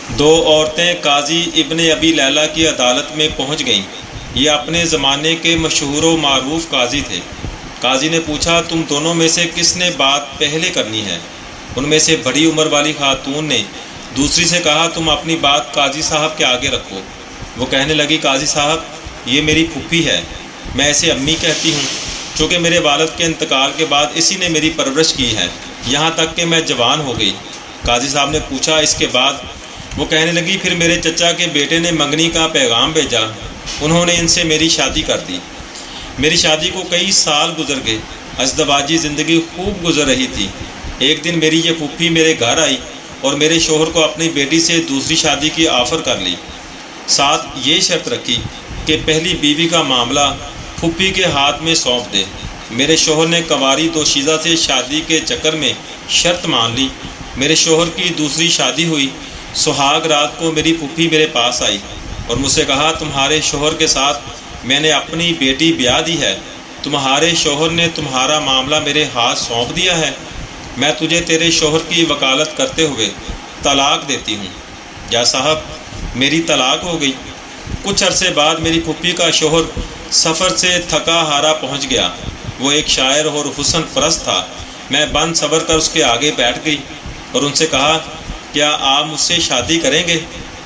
دو عورتیں قاضی ابن ابی لیلہ کی عدالت میں پہنچ گئیں۔ یہ اپنے زمانے کے مشہور و معروف قاضی تھے۔ قاضی نے پوچھا، تم دونوں میں سے کس نے بات پہلے کرنی ہے؟ ان میں سے بڑی عمر والی خاتون نے دوسری سے کہا، تم اپنی بات قاضی صاحب کے آگے رکھو۔ وہ کہنے لگی، قاضی صاحب، یہ میری پھوپھی ہے، میں اسے امی کہتی ہوں، چونکہ میرے والد کے انتقال کے بعد اسی نے میری پرورش کی ہے، یہاں تک کہ میں جوان ہو گئی۔ قاضی صاحب نے پوچھا، اس کے بعد؟ وہ کہنے لگی، پھر میرے چچا کے بیٹے نے منگنی کا پیغام بھیجا، انہوں نے ان سے میری شادی کر دی۔ میری شادی کو کئی سال گزر گئے، ازدواجی زندگی خوب گزر رہی تھی۔ ایک دن میری یہ پھوپھی میرے گھر آئی اور میرے شوہر کو اپنی بیٹی سے دوسری شادی کی آفر کر لی۔ ساتھ یہ شرط رکھی کہ پہلی بیوی کا معاملہ پھوپھی کے ہاتھ میں سونپ دے۔ میرے شوہر نے کنواری دوشیزہ سے شادی کے چکر میں شرط مان لی۔ میرے شوہر کی دوسری شادی ہوئی۔ سہاگ رات کو میری پھوپھی میرے پاس آئی اور مجھ سے کہا، تمہارے شوہر کے ساتھ میں نے اپنی بیٹی بیاہ دی ہے، تمہارے شوہر نے تمہارا معاملہ میرے ہاتھ سونپ دیا ہے، میں تجھے تیرے شوہر کی وکالت کرتے ہوئے طلاق دیتی ہوں۔ یا صاحب، میری طلاق ہو گئی۔ کچھ عرصے بعد میری پھوپھی کا شوہر سفر سے تھکا ہارا پہنچ گیا۔ وہ ایک شاعر اور حسن پرست تھا۔ میں بند صبر کر اس کے آگے بیٹھ گئی اور ان سے کہا، کیا آپ مجھ سے شادی کریں گے؟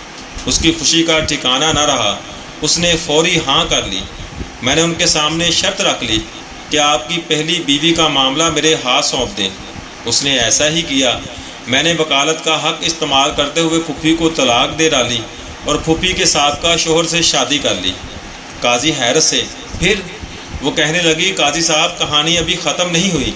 اس کی خوشی کا ٹھکانہ نہ رہا، اس نے فوری ہاں کر لی۔ میں نے ان کے سامنے شرط رکھ لی کہ آپ کی پہلی بیوی کا معاملہ میرے ہاتھ سونپ دیں۔ اس نے ایسا ہی کیا۔ میں نے وکالت کا حق استعمال کرتے ہوئے پھوپھی کو طلاق دے ڈالی اور پھوپھی کے سابقہ شوہر سے شادی کر لی۔ قاضی حیرت سے، پھر؟ وہ کہنے لگی، قاضی صاحب، کہانی ابھی ختم نہیں ہوئی۔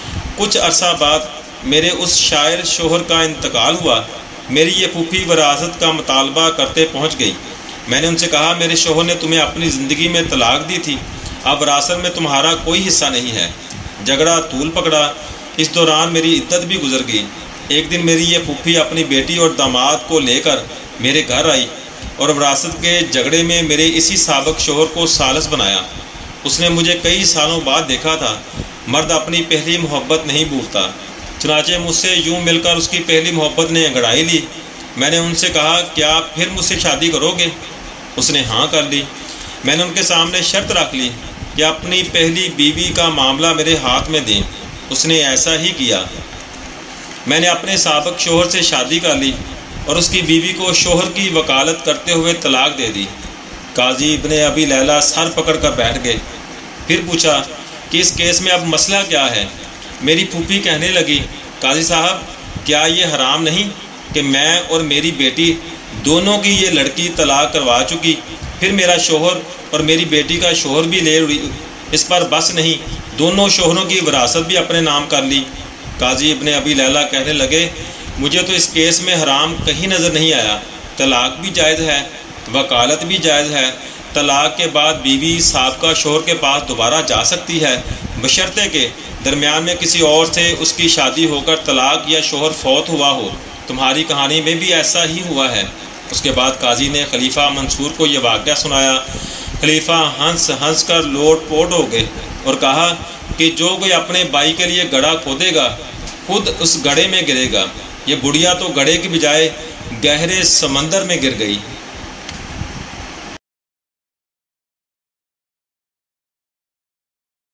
کچھ عرصہ بعد میرے اس شاعر شوہر کا انتقال ہوا۔ میری یہ پھوپھی وراثت کا مطالبہ کرتے پہنچ گئی۔ میں نے ان سے کہا، میرے شوہر نے تمہیں اپنی زندگی میں طلاق دی تھی، اب وراثت میں تمہارا کوئی حصہ نہیں ہے۔ جھگڑا طول پکڑا۔ اس دوران میری عدت بھی گزر گئی۔ ایک دن میری یہ پھوپھی اپنی بیٹی اور داماد کو لے کر میرے گھر آئی اور وراثت کے جھگڑے میں میرے اسی سابق شوہر کو ثالث بنایا۔ اس نے مجھے کئی سالوں بعد دیکھا تھا۔ مرد اپنی پہلی محبت نہیں بھولتا، چنانچہ مجھ سے یوں مل کر اس کی پہلی محبت نے انگڑائی لی۔ میں نے ان سے کہا، کیا آپ پھر مجھ سے شادی کرو گے؟ اس نے ہاں کر لی۔ میں نے ان کے سامنے شرط رکھ لی کہ اپنی پہلی بیوی کا معاملہ میرے ہاتھ میں دیں۔ اس نے ایسا ہی کیا۔ میں نے اپنے سابق شوہر سے شادی کر لی اور اس کی بیوی کو شوہر کی وکالت کرتے ہوئے طلاق دے دی۔ قاضی ابن ابی لیلہ سر پکڑ کر بیٹھ گئے۔ پھر پوچھا کہ اس کیس میں اب مسئلہ کیا ہے؟ میری پھوپھی کہنے لگی، قاضی صاحب، کیا یہ حرام نہیں کہ میں اور میری بیٹی دونوں کی یہ لڑکی طلاق کروا چکی، پھر میرا شوہر اور میری بیٹی کا شوہر بھی لے اڑی، اس پر بس نہیں، دونوں شوہروں کی وراثت بھی اپنے نام کر لی۔ قاضی ابن ابی لیلہ کہنے لگے، مجھے تو اس کیس میں حرام کہیں نظر نہیں آیا۔ طلاق بھی جائز ہے، وکالت بھی جائز ہے۔ طلاق کے بعد بیوی سابقہ شوہر کے پاس دوبارہ جا سکتی ہے، بشرطے کہ درمیان میں کسی اور سے اس کی شادی ہو کر طلاق یا شوہر فوت ہوا ہو۔ تمہاری کہانی میں بھی ایسا ہی ہوا ہے۔ اس کے بعد قاضی نے خلیفہ منصور کو یہ واقعہ سنایا۔ خلیفہ ہنس ہنس کر لوٹ پوٹ ہو گئے اور کہا کہ جو کوئی اپنے بھائی کے لیے گڑھا کھودے گا خود اس گڑھے میں گرے گا۔ یہ بڑھیا تو گڑھے کی بجائے گہرے سمندر میں گر گئی۔